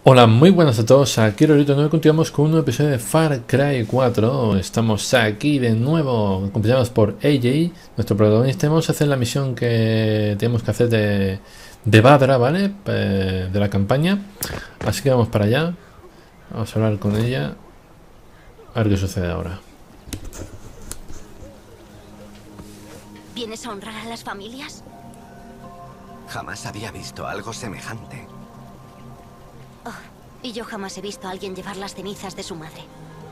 Hola, muy buenas a todos, aquí Lorito. Hoy continuamos con un nuevo episodio de Far Cry 4. Estamos aquí de nuevo, acompañados por AJ, nuestro protagonista. Vamos a hacer la misión que tenemos que hacer de Badra, ¿vale? De la campaña. Así que vamos para allá. Vamos a hablar con ella. A ver qué sucede ahora. ¿Vienes a honrar a las familias? Jamás había visto algo semejante. Oh, y yo jamás he visto a alguien llevar las cenizas de su madre.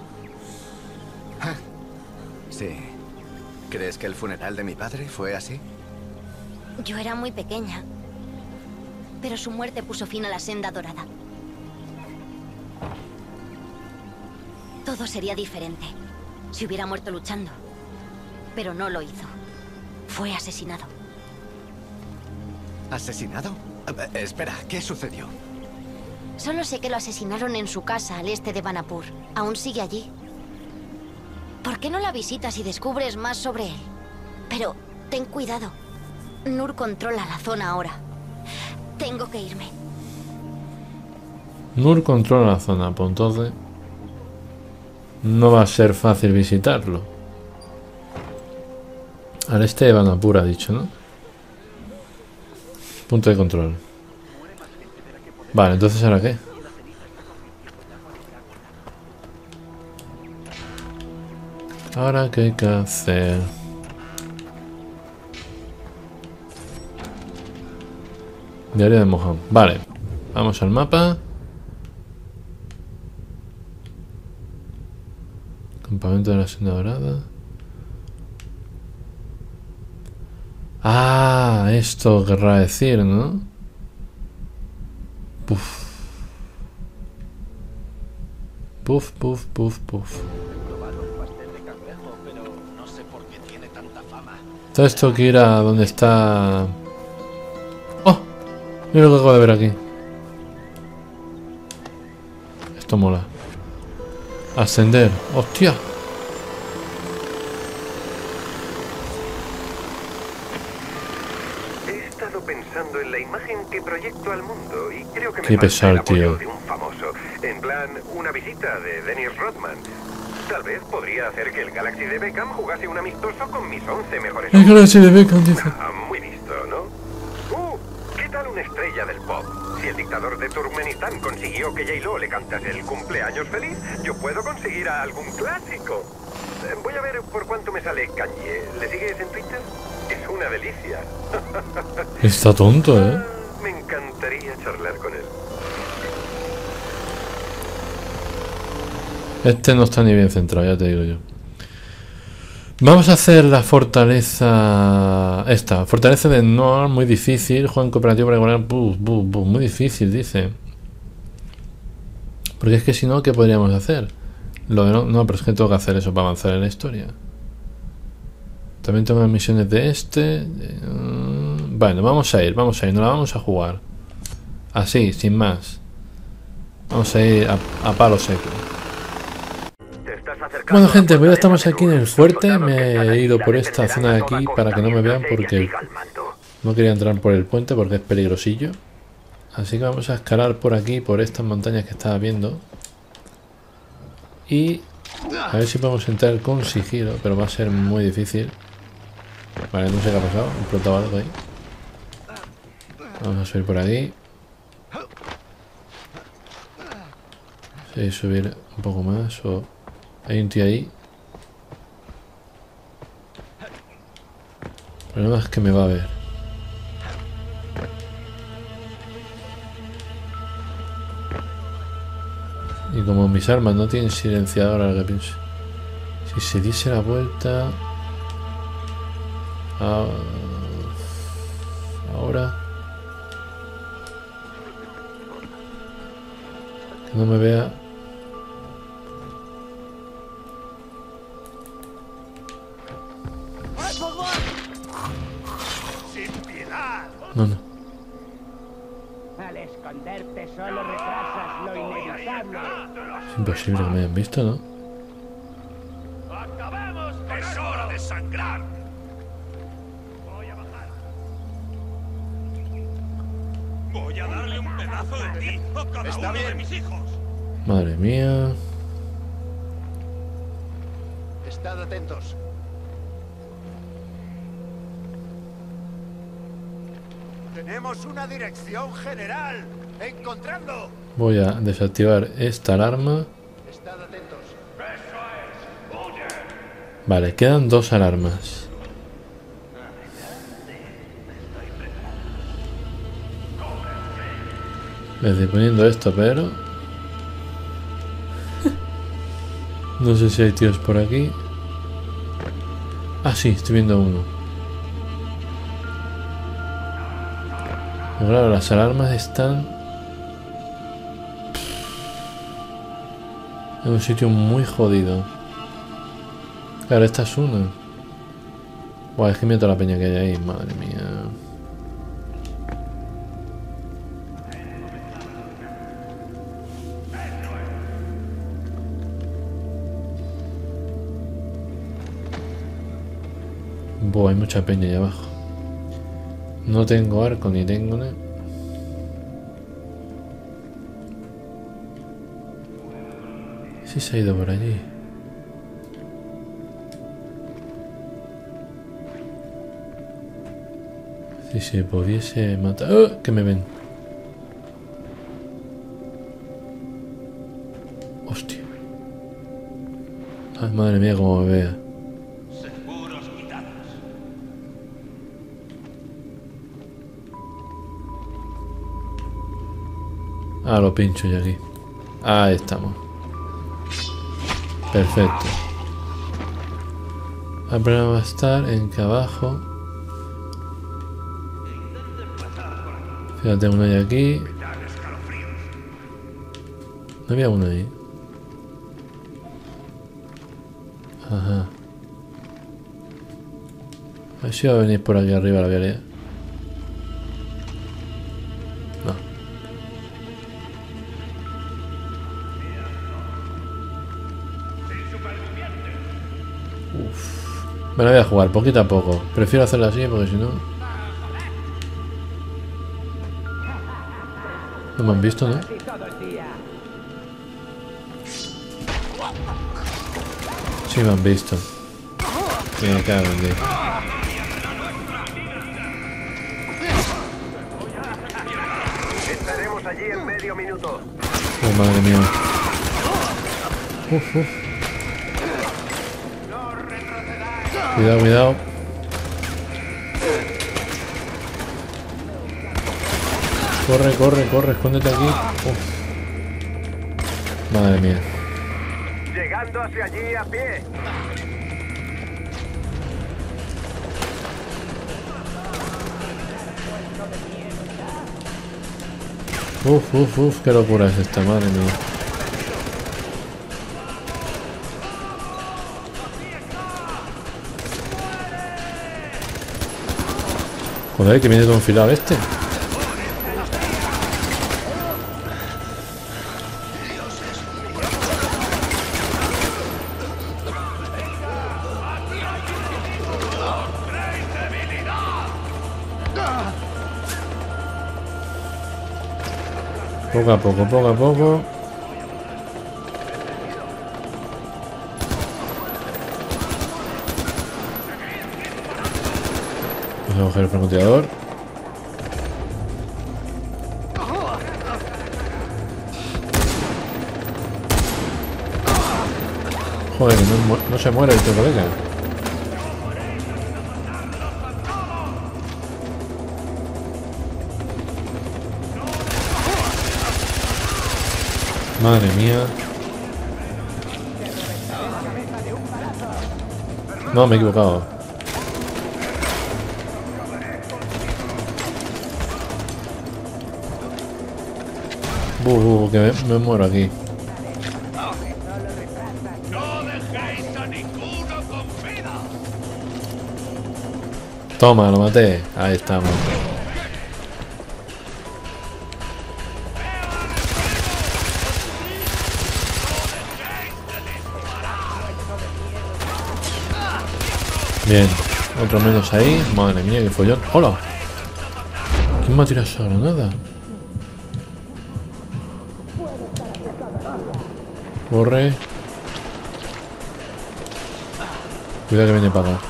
Sí. ¿Crees que el funeral de mi padre fue así? Yo era muy pequeña, pero su muerte puso fin a la senda dorada. Todo sería diferente si hubiera muerto luchando, pero no lo hizo. Fue asesinado. ¿Asesinado? Espera, ¿qué sucedió? Solo sé que lo asesinaron en su casa al este de Banapur. Aún sigue allí. ¿Por qué no la visitas y descubres más sobre él? Pero ten cuidado. Nur controla la zona ahora. Tengo que irme. Nur controla la zona, pues entonces no va a ser fácil visitarlo. Al este de Banapur ha dicho, ¿no? Punto de control. Vale, entonces ¿ahora qué? ¿Ahora qué hay que hacer? Diario de Mohan. Vale, vamos al mapa. Campamento de la senda dorada. Ah, esto querrá decir, ¿no? Puf. Puf, puf, puf, puf. Todo esto que ir a donde está... ¡Oh! Mira lo que acabo de ver aquí. Esto mola. Ascender. ¡Hostia! He estado pensando en la imagen que proyecto al mundo y creo que me Qué falta pesado, el apoyo tío. de un famoso. En plan, una visita de Dennis Rodman. Tal vez podría hacer que el Galaxy de Beckham jugase un amistoso con mis 11 mejores El hombres. Galaxy de Beckham, dice. Muy visto, ¿no? ¿Qué tal una estrella del pop? Si el dictador de Turkmenistán consiguió que J-Lo le cantase el cumpleaños feliz, yo puedo conseguir a algún clásico. Voy a ver por cuánto me sale Kanye. ¿Le sigues en Twitter? Es una delicia. Está tonto, ¿eh? Me encantaría charlar con él. Este no está ni bien centrado, ya te digo yo. Vamos a hacer la fortaleza... Esta, fortaleza de Noir, muy difícil. Juego en cooperativo para igualar... muy difícil, dice. Porque es que si no, ¿qué podríamos hacer? Lo de no, pero es que tengo que hacer eso para avanzar en la historia. También tengo las misiones de este. Bueno, vamos a ir, nos la vamos a jugar. Así, sin más. Vamos a ir a palo seco. Bueno, gente, pues ya estamos aquí en el fuerte. Me he ido por esta zona de aquí para que no me vean porque no quería entrar por el puente porque es peligrosillo. Así que vamos a escalar por aquí, por estas montañas que estaba viendo. Y a ver si podemos entrar con sigilo, pero va a ser muy difícil. Vale, no sé qué ha pasado, he explotado algo ahí. Vamos a subir por aquí. Sí, subir un poco más o... Hay un tío ahí. El problema es que me va a ver. Y como mis armas no tienen silenciador, ahora que pienso. Si se diese la vuelta... Ahora... Que no me vea... No, no. Al esconderte solo retrasas lo inevitable. Es imposible que me hayan visto, ¿no? ¡Acabemos! ¡Es hora de sangrar! Voy a bajar. Voy a darle un pedazo. pedazo de ti o cada uno de mis hijos. Madre mía. Estad atentos. Tenemos una dirección general. ¡Encontrando! Voy a desactivar esta alarma. Estad atentos. Vale, quedan 2 alarmas. Me estoy poniendo esto, pero... no sé si hay tíos por aquí. Ah, sí, estoy viendo uno. Pero claro, las alarmas están... en un sitio muy jodido. Claro, esta es una. Buah, es que mira toda la peña que hay ahí, madre mía. Buah, hay mucha peña ahí abajo. No tengo arco ni tengo nada. Sí se ha ido por allí. Si se pudiese matar... ¡Oh! Que me ven. Hostia. Ay, madre mía, como me vea. Seguros quitados. Ah, lo pincho ya aquí. Ahí estamos. Perfecto. El problema va a estar en que abajo... Fíjate, uno hay aquí. No había uno ahí. Ajá. A ver si va a venir por aquí arriba la vialidad. No. Uf. Me la voy a jugar poquito a poco. Prefiero hacerlo así porque si no... No me han visto, ¿no? Sí me han visto. Me cago en Dios. Estaremos allí en medio minuto. Oh, madre mía. Uf, uf. Cuidado, cuidado. Corre, corre, corre, escóndete aquí. Uf. Madre mía. Llegando hacia allí a pie. Uf, uf, uf, qué locura es esta, madre mía. Joder, que viene todo enfilado este. Poco a poco, poco a poco. Vamos a coger el francotirador. Joder, no se muere el colega. Madre mía. No, me he equivocado. Que me muero aquí. No dejéis a ninguno con vida. Toma, lo maté. Ahí estamos. Bien, otro menos ahí. Madre mía, qué follón. ¡Hola! ¿Quién me ha tirado esa granada? Corre. Cuidado que viene para acá.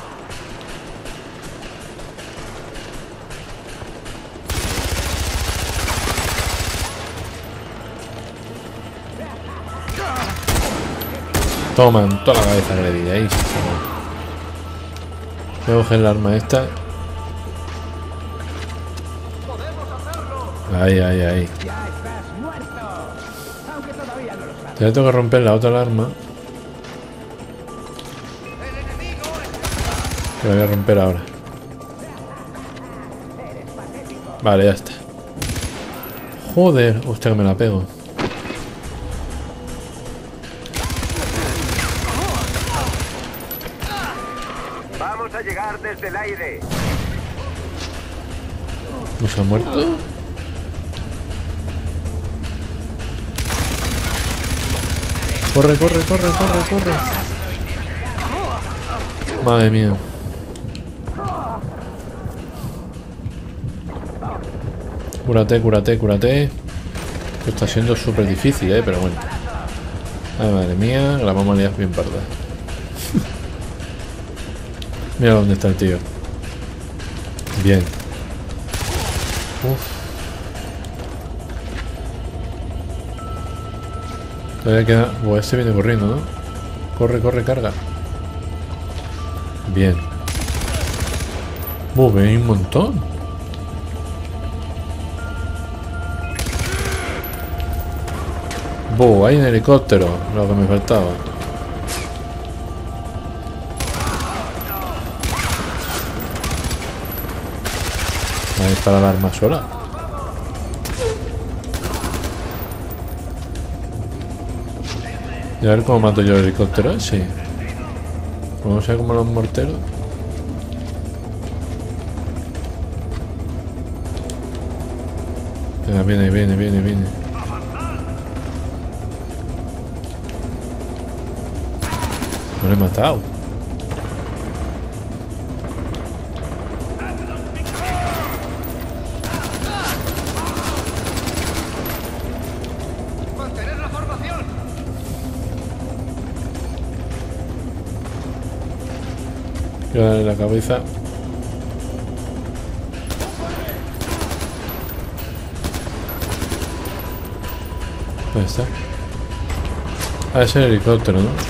Toma, en toda la cabeza que le di. Ahí se acabó. Voy a coger el arma esta. Ahí, ahí, ahí. Ya estás muerto. Aunque todavía no lo sabes. Ya tengo que romper la otra alarma. Que la voy a romper ahora. Vale, ya está. Joder, hostia que me la pego. Vamos a llegar desde el aire. ¿No se ha muerto? Corre, corre, corre, corre, corre. Madre mía. Cúrate, cúrate, cúrate. Esto está siendo súper difícil, pero bueno. Ay, madre mía, la vamos a liar bien parda. Mira dónde está el tío. Bien. Uf. Todavía queda... Buah, este viene corriendo, ¿no? Corre, corre, carga. Bien. Buah, hay un montón. Buah, hay un helicóptero. Lo que me faltaba. Va a disparar la arma sola. Y a ver cómo mato yo el helicóptero ese. Vamos a ver como los morteros. Venga, viene, viene, viene, viene. No lo he matado. Quiero darle la cabeza. Ahí está. Ah, es el helicóptero, ¿no?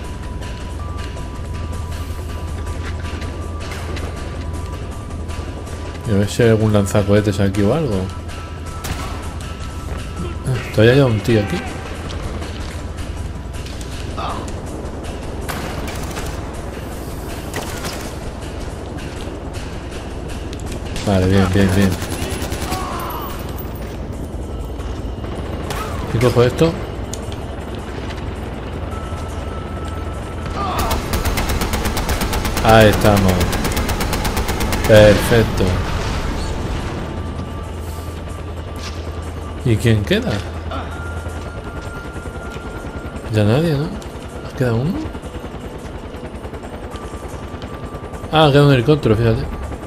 Y a ver si hay algún lanzacohetes aquí o algo. Ah, todavía hay un tío aquí. Vale, bien, bien, bien. ¿Y cojo esto? Ahí estamos. Perfecto. ¿Y quién queda? Ya nadie, ¿no? ¿Queda uno? Ah, queda un helicóptero, fíjate.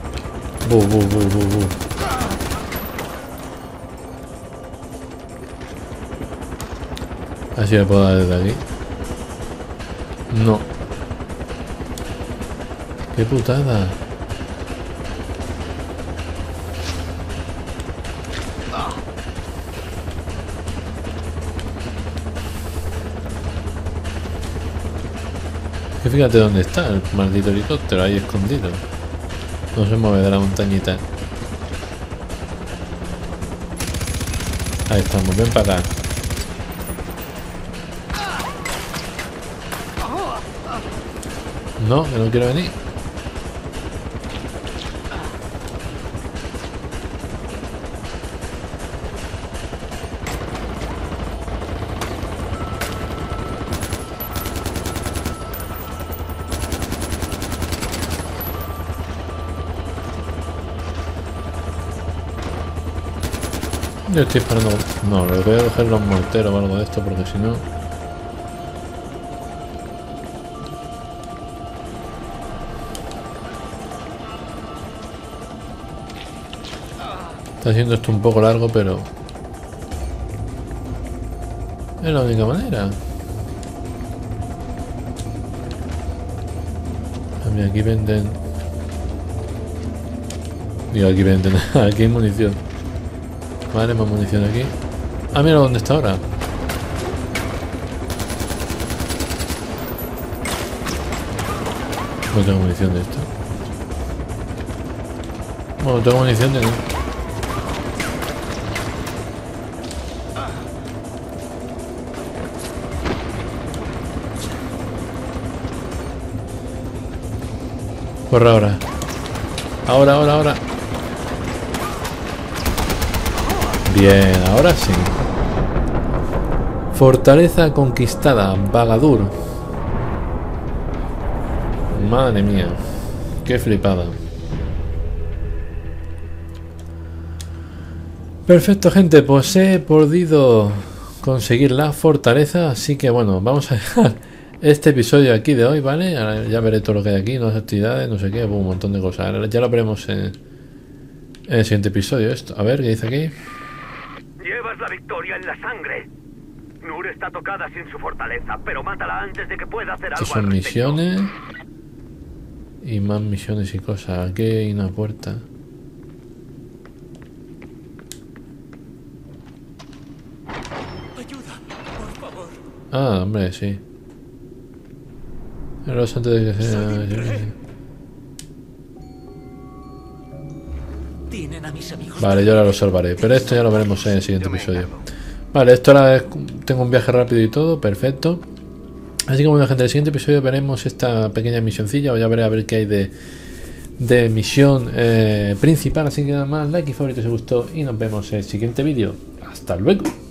Así le puedo dar desde aquí. No. Qué putada. Que fíjate dónde está el maldito helicóptero, ahí escondido. No se mueve de la montañita. Ahí estamos, ven para acá. No, que no quiero venir. Yo estoy esperando. No, le voy a coger los morteros o algo de esto porque si no. Está haciendo esto un poco largo, pero Es la única manera. Ah, mira, aquí venden. Digo, aquí venden. Aquí hay munición. Vale, más munición aquí. Ah, mira dónde está ahora. No tengo munición de esto. Bueno, tengo munición de... Corre ahora. Ahora. Bien, ahora sí. Fortaleza conquistada, Bagadur. Madre mía, qué flipada. Perfecto, gente, pues he podido conseguir la fortaleza, así que bueno, vamos a dejar este episodio aquí de hoy, ¿vale? Ahora ya veré todo lo que hay aquí, nuevas actividades, no sé qué, un montón de cosas. Ahora ya lo veremos en el siguiente episodio. Esto, a ver, ¿qué dice aquí? Llevas la victoria en la sangre. Nur está tocada sin su fortaleza, pero mátala antes de que pueda hacer algo. Estas son misiones. Y más misiones y cosas. Aquí hay una puerta. Ayuda, por favor. Ah, hombre, sí. Pero antes de que sea... Tienen a mis amigos. Vale, yo ahora lo salvaré. Pero esto ya lo veremos en el siguiente episodio. Vale, esto ahora es... Tengo un viaje rápido y todo. Perfecto. Así que bueno, gente, en el siguiente episodio veremos esta pequeña misioncilla. O ya veré a ver qué hay de misión principal. Así que nada más, like y favorito si os gustó. Y nos vemos en el siguiente vídeo. Hasta luego.